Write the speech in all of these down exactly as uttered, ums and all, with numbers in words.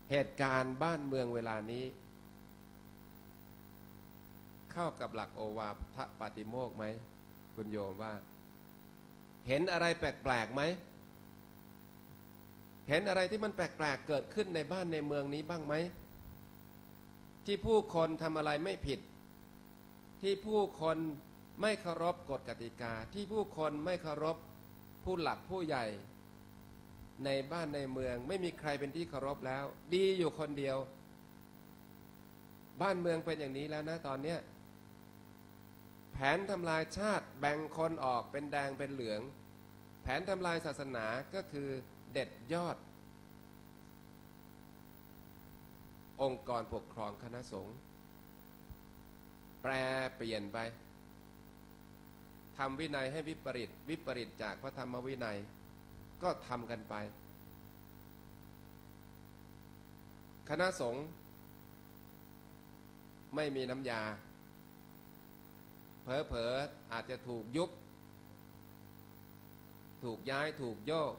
เหตุการณ์บ้านเมืองเวลานี้เข้ากับหลักโอวาทปาติโมกข์ไหมคุณโยมว่าเห็นอะไรแปลกๆไหมเห็นอะไรที่มันแปลกๆเกิดขึ้นในบ้านในเมืองนี้บ้างไหมที่ผู้คนทำอะไรไม่ผิดที่ผู้คนไม่เคารพกฎกติกาที่ผู้คนไม่เคารพผู้หลักผู้ใหญ่ในบ้านในเมืองไม่มีใครเป็นที่เคารพแล้วดีอยู่คนเดียวบ้านเมืองเป็นอย่างนี้แล้วนะตอนเนี้ยแผนทำลายชาติแบ่งคนออกเป็นแดงเป็นเหลืองแผนทำลายศาสนาก็คือเด็ดยอดองค์กรปกครองคณะสงฆ์แปรเปลี่ยนไปทำวินัยให้วิปริตวิปริตจากพระธรรมวินัยก็ทำกันไปคณะสงฆ์ไม่มีน้ำยาเผลอๆอาจจะถูกยุบถูกย้ายถูกโยก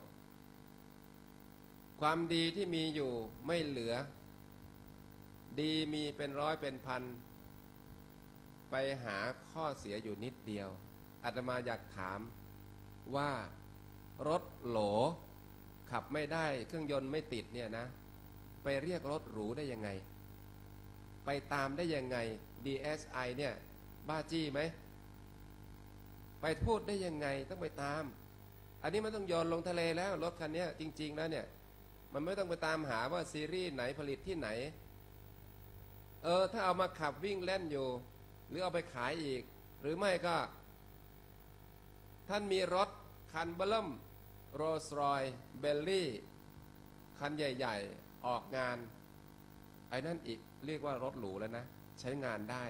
ความดีที่มีอยู่ไม่เหลือดีมีเป็นร้อยเป็นพันไปหาข้อเสียอยู่นิดเดียวอาตมาอยากถามว่ารถโหลขับไม่ได้เครื่องยนต์ไม่ติดเนี่ยนะไปเรียกรถหรูได้ยังไงไปตามได้ยังไง ดี เอส ไอ เนี่ยบ้าจี้ไหมไปพูดได้ยังไงต้องไปตามอันนี้มันต้องโยนลงทะเลแล้วรถคันนี้จริงๆแล้วเนี่ยมันไม่ต้องไปตามหาว่าซีรีส์ไหนผลิตที่ไหนเออถ้าเอามาขับวิ่งเล่นอยู่หรือเอาไปขายอีกหรือไม่ก็ท่านมีรถคันเบิ่มโรลส์รอยซ์เบลลี่คันใหญ่ๆออกงานไอ้นั่นอีกเรียกว่ารถหรูแล้วนะใช้งานได้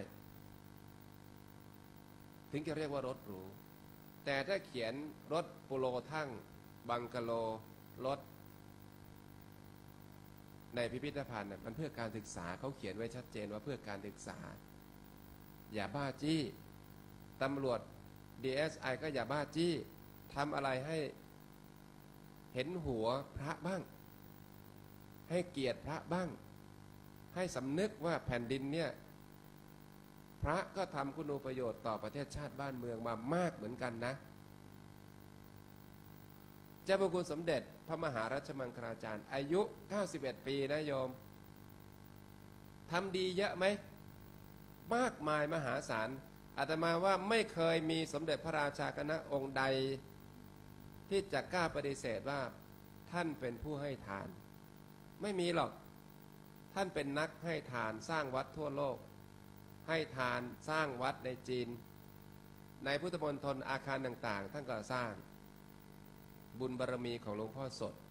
ถึงจะเรียกว่ารถหรูแต่ถ้าเขียนรถปูโรทั่งบังกะโลรถในพิพิธภัณฑ์มันเพื่อการศึกษาเขาเขียนไว้ชัดเจนว่าเพื่อการศึกษาอย่าบ้าจี้ตำรวจ ดี เอส ไอ ก็อย่าบ้าจี้ทำอะไรให้เห็นหัวพระบ้างให้เกียรติพระบ้างให้สำนึกว่าแผ่นดินเนี่ยพระก็ทำคุณูประโยชน์ต่อประเทศชาติบ้านเมืองมามากเหมือนกันนะเจ้าพระคุณสมเด็จพระมหารัชมังคลาจารย์อายุเก้าสิบเอ็ดปีนะโยมทำดีเยอะไหมมากมายมหาศาลอาตมาว่าไม่เคยมีสมเด็จพระราชาคณะองค์ใดที่จะกล้าปฏิเสธว่าท่านเป็นผู้ให้ทานไม่มีหรอกท่านเป็นนักให้ทานสร้างวัดทั่วโลกให้ทานสร้างวัดในจีนในพุทธมณฑลอาคารต่างๆท่านก็สร้างบุญบารมีของหลวงพ่อสด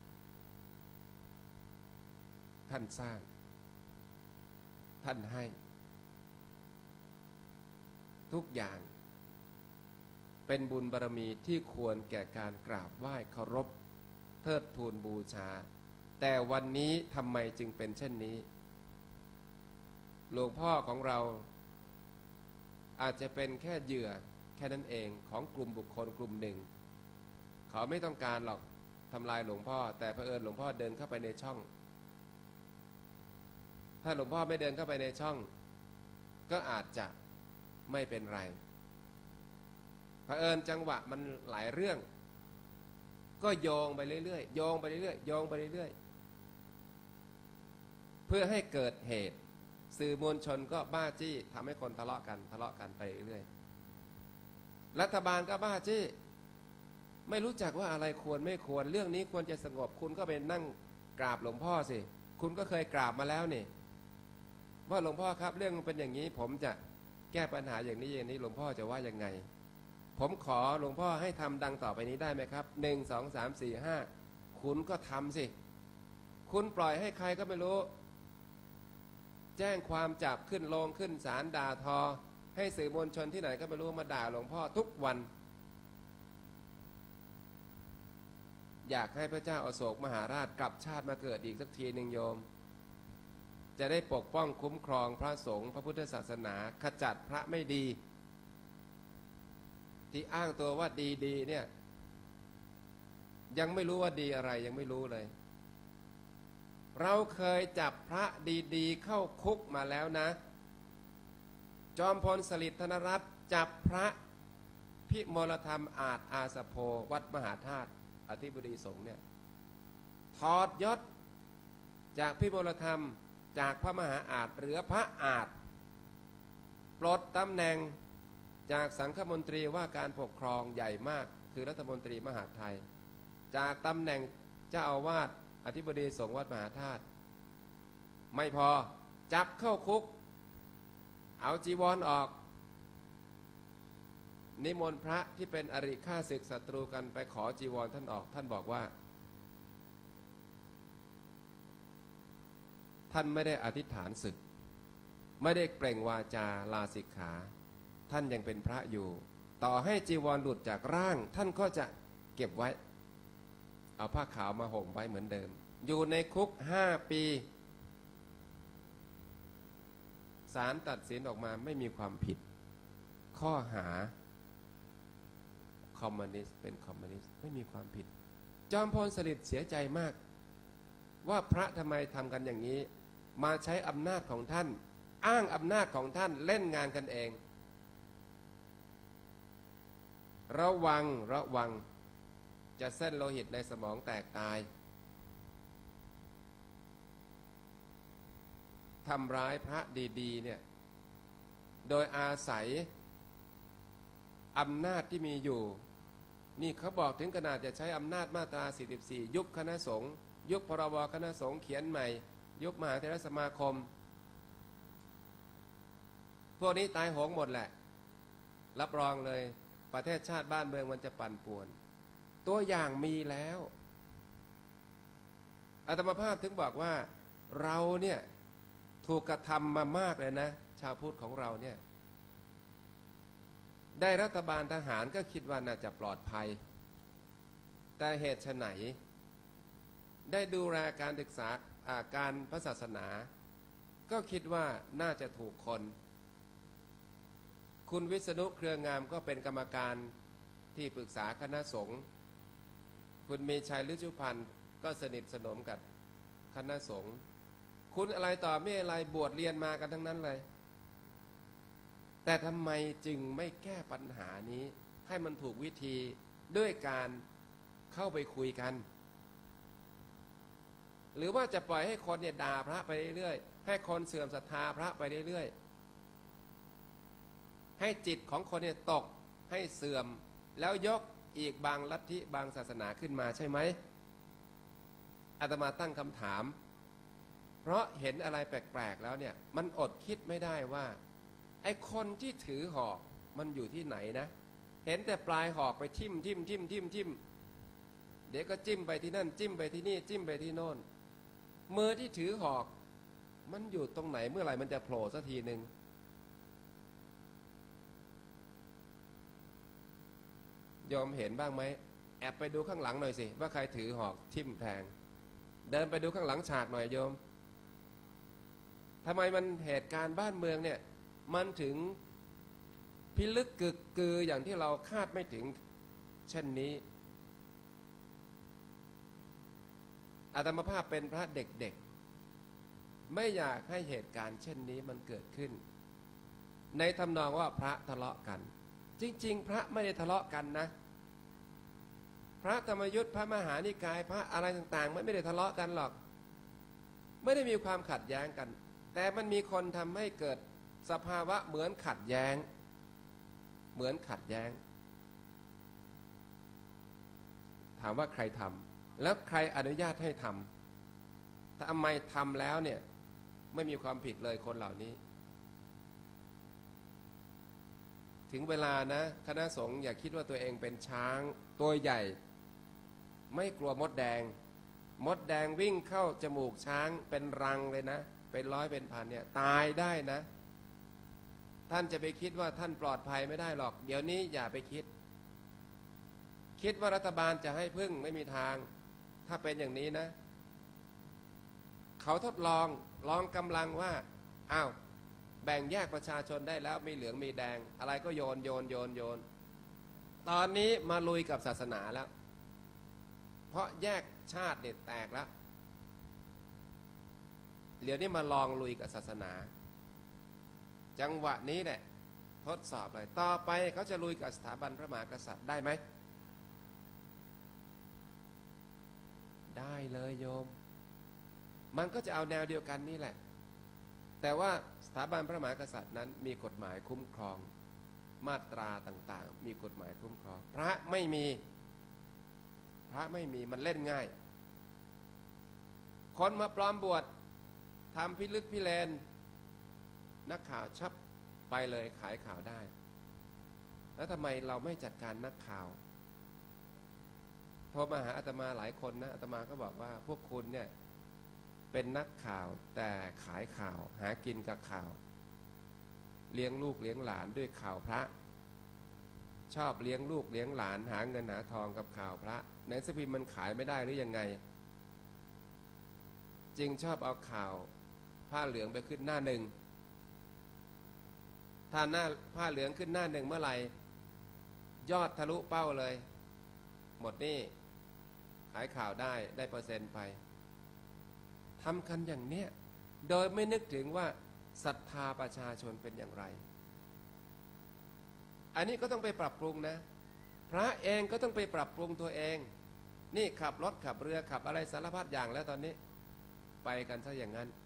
ท่านสร้างท่านให้ทุกอย่างเป็นบุญบารมีที่ควรแก่การกราบไหว้เคารพเทิดทูนบูชาแต่วันนี้ทำไมจึงเป็นเช่นนี้หลวงพ่อของเราอาจจะเป็นแค่เหยื่อแค่นั้นเองของกลุ่มบุคคลกลุ่มหนึ่งเขาไม่ต้องการหรอกทำลายหลวงพ่อแต่เผอิญหลวงพ่อเดินเข้าไปในช่องถ้าหลวงพ่อไม่เดินเข้าไปในช่องก็อาจจะไม่เป็นไรเผอิญจังหวะมันหลายเรื่องก็โยงไปเรื่อยๆโยงไปเรื่อยๆโยงไปเรื่อยๆเพื่อให้เกิดเหตุสื่อมวลชนก็บ้าจี้ทำให้คนทะเลาะกันทะเลาะกันไปเรื่อยๆรัฐบาลก็บ้าจี้ไม่รู้จักว่าอะไรควรไม่ควรเรื่องนี้ควรจะสงบคุณก็ไปนั่งกราบหลวงพ่อสิคุณก็เคยกราบมาแล้วนี่ว่าหลวงพ่อครับเรื่องมันเป็นอย่างนี้ผมจะแก้ปัญหาอย่างนี้อย่างนี้หลวงพ่อจะว่ายังไงผมขอหลวงพ่อให้ทำดังต่อไปนี้ได้ไหมครับหนึ่งสองสามสี่ห้าคุณก็ทำสิคุณปล่อยให้ใครก็ไม่รู้แจ้งความจับขึ้นโรงขึ้นศาลด่าทอให้สื่อมวลชนที่ไหนก็ไม่รู้มาด่าหลวงพ่อทุกวันอยากให้พระเจ้าอโศกมหาราชกลับชาติมาเกิดอีกสักทีหนึ่งโยมจะได้ปกป้องคุ้มครองพระสงฆ์พระพุทธศาสนาขจัดพระไม่ดีที่อ้างตัวว่าดีๆเนี่ยยังไม่รู้ว่าดีอะไรยังไม่รู้เลยเราเคยจับพระดีๆเข้าคุกมาแล้วนะจอมพลสฤษดิ์ธนรัตน์จับพระพิมลธรรมอาจอาสโภวัดมหาธาตุอธิบดีสงฆ์เนี่ยถอดยศจากพิมลธรรมจากพระมหาอาจเหลือพระอาจปลดตำแหน่งจากสังฆมนตรีว่าการปกครองใหญ่มากคือรัฐมนตรีมหาดไทยจากตำแหน่งเจ้าอาวาสอธิบดีสงฆ์วัดมหาธาตุไม่พอจับเข้าคุกเอาจีวรออกนิมนต์พระที่เป็นอริข้าศึกศัตรูกันไปขอจีวรท่านออกท่านบอกว่าท่านไม่ได้อธิษฐานศึกไม่ได้เปล่งวาจาลาสิกขาท่านยังเป็นพระอยู่ต่อให้จีวรหลุดจากร่างท่านก็จะเก็บไว้เอาผ้าขาวมาห่มไว้เหมือนเดิมอยู่ในคุกห้าปีศาลตัดสินออกมาไม่มีความผิดข้อหาคอมมิวนิสต์เป็นคอมมิวนิสต์ไม่มีความผิดจอมพลสฤษดิ์เสียใจมากว่าพระทำไมทำกันอย่างนี้มาใช้อำนาจของท่านอ้างอำนาจของท่านเล่นงานกันเองระวังระวังจะเส้นโลหิตในสมองแตกตายทำร้ายพระดีๆเนี่ยโดยอาศัยอำนาจที่มีอยู่นี่เขาบอกถึงขนาดจะใช้อำนาจมาตราสี่สิบสี่ยุบคณะสงฆ์ยุบพรบคณะสงฆ์เขียนใหม่ยุบมหาเถรสมาคมพวกนี้ตายโหงหมดแหละรับรองเลยประเทศชาติบ้านเมืองมันจะปั่นป่วนตัวอย่างมีแล้วอาตมาภาพถึงบอกว่าเราเนี่ยถูกกระทำมามากเลยนะชาวพุทธของเราเนี่ยได้รัฐบาลทหารก็คิดว่าน่าจะปลอดภัยแต่เหตุไฉนได้ดูแลการศึกษาการพระศาสนาก็คิดว่าน่าจะถูกคนคุณวิษณุเครืองามก็เป็นกรรมการที่ปรึกษาคณะสงฆ์คุณมีชัยฤชุพันธ์ก็สนิทสนมกับคณะสงฆ์คุณอะไรต่อไม่อะไรบวชเรียนมากันทั้งนั้นเลยแต่ทำไมจึงไม่แก้ปัญหานี้ให้มันถูกวิธีด้วยการเข้าไปคุยกันหรือว่าจะปล่อยให้คนเนี่ยด่าพระไปเรื่อยๆให้คนเสื่อมศรัทธาพระไปเรื่อยๆให้จิตของคนเนี่ยตกให้เสื่อมแล้วยกอีกบางลัทธิบางศาสนาขึ้นมาใช่ไหมอาตมาตั้งคำถามเพราะเห็นอะไรแปลกๆแล้วเนี่ยมันอดคิดไม่ได้ว่าไอ้คนที่ถือหอกมันอยู่ที่ไหนนะเห็นแต่ปลายหอกไปทิ่มทิ่มทิ่มทิ่มทิ่มเดี๋ยวก็จิ้มไปที่นั่นจิ้มไปที่นี่จิ้มไปที่โน่นมือที่ถือหอกมันอยู่ตรงไหนเมื่อไหร่มันจะโผล่สักทีหนึ่งยอมเห็นบ้างไหมแอบไปดูข้างหลังหน่อยสิว่าใครถือหอกทิ่มแทงเดินไปดูข้างหลังฉากหน่อยโยมทำไมมันเหตุการณ์บ้านเมืองเนี่ยมันถึงพิลึกกึกกืออย่างที่เราคาดไม่ถึงเช่นนี้อาตมาภาพเป็นพระเด็กๆไม่อยากให้เหตุการณ์เช่นนี้มันเกิดขึ้นในทำนองว่าพระทะเลาะกันจริงๆพระไม่ได้ทะเลาะกันนะพระธรรมยุทธพระมหานิกายพระอะไรต่างๆไม่ได้ทะเลาะกันหรอกไม่ได้มีความขัดแย้งกันแต่มันมีคนทำให้เกิดสภาวะเหมือนขัดแย้งเหมือนขัดแย้งถามว่าใครทำแล้วใครอนุญาตให้ทำทำไมทำแล้วเนี่ยไม่มีความผิดเลยคนเหล่านี้ถึงเวลานะคณะสงฆ์อย่าคิดว่าตัวเองเป็นช้างตัวใหญ่ไม่กลัวมดแดงมดแดงวิ่งเข้าจมูกช้างเป็นรังเลยนะเป็นร้อยเป็นพันเนี่ยตายได้นะท่านจะไปคิดว่าท่านปลอดภัยไม่ได้หรอกเดี๋ยวนี้อย่าไปคิดคิดว่ารัฐบาลจะให้พึ่งไม่มีทางถ้าเป็นอย่างนี้นะเขาทดลองลองกำลังว่าอ้าวแบ่งแยกประชาชนได้แล้วมีเหลืองมีแดงอะไรก็โยนโยนโยนโยนตอนนี้มาลุยกับศาสนาแล้วเพราะแยกชาติเนี่ยแตกแล้วเดี๋ยวนี้มาลองลุยกับศาสนา จังหวะนี้แหละทดสอบเลยต่อไปเขาจะลุยกับสถาบันพระมหากษัตริย์ได้ไหมได้เลยโยมมันก็จะเอาแนวเดียวกันนี่แหละแต่ว่าสถาบันพระมหากษัตริย์นั้นมีกฎหมายคุ้มครองมาตราต่างๆมีกฎหมายคุ้มครองพระไม่มีพระไม่มีมันเล่นง่ายคนมาปลอมบวชทำพิลึกพิเลนนักข่าวชับไปเลยขายข่าวได้แล้วทำไมเราไม่จัดการนักข่าวโทรมาหาอาตมาหลายคนนะอาตมาก็บอกว่าพวกคุณเนี่ยเป็นนักข่าวแต่ขายข่าวหากินกับข่าวเลี้ยงลูกเลี้ยงหลานด้วยข่าวพระชอบเลี้ยงลูกเลี้ยงหลานหาเงินหาทองกับข่าวพระหนังสือพิมพ์มันขายไม่ได้หรือยังไงจึงชอบเอาข่าวผ้าเหลืองไปขึ้นหน้าหนึ่งถ้าหน้าผ้าเหลืองขึ้นหน้าหนึ่งเมื่อไหร่ยอดทะลุเป้าเลยหมดนี่ขายข่าวได้ได้เปอร์เซ็นต์ไปทำกันอย่างเนี้ยโดยไม่นึกถึงว่าศรัทธาประชาชนเป็นอย่างไรอันนี้ก็ต้องไปปรับปรุงนะพระเองก็ต้องไปปรับปรุงตัวเองนี่ขับรถขับเรือขับอะไรสารพัดอย่างแล้วตอนนี้ไปกันซะอย่างนั้น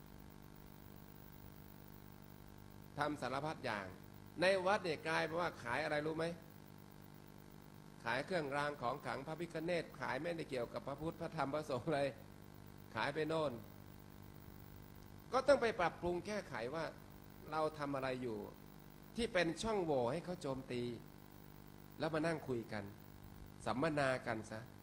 ทำสารพัดอย่างในวัดเนี่ยกลายเป็นว่าขายอะไรรู้ไหมขายเครื่องรางของขลังพระพิฆเนศขายไม่ได้เกี่ยวกับพระพุทธพระธรรมพระสงฆ์เลยขายไปโน่นก็ต้องไปปรับปรุงแก้ไขว่าเราทำอะไรอยู่ที่เป็นช่องโหว่ให้เขาโจมตีแล้วมานั่งคุยกันสัมมนากันซะ